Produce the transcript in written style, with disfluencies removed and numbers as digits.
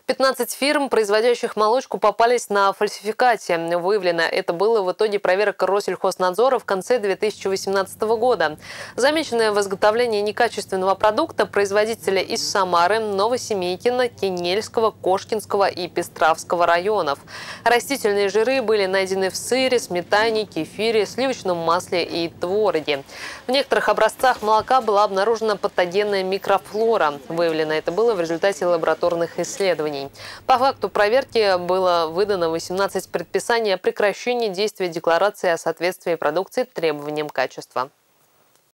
15 фирм, производящих молочку, попались на фальсификате. Выявлено это было в итоге проверок Россельхознадзора в конце 2018 года. Замеченное в изготовлении некачественного продукта производители из Самары, Новосемейкина, Кинельского, Кошкинского и Пестравского районов. Растительные жиры были найдены в сыре, сметане, кефире, сливочном масле и твороге. В некоторых образцах молока была обнаружена патогенная микрофлора. Выявлено это было в результате лабораторных исследований. По факту проверки было выдано 18 предписаний о прекращении действия декларации о соответствии продукции требованиям качества.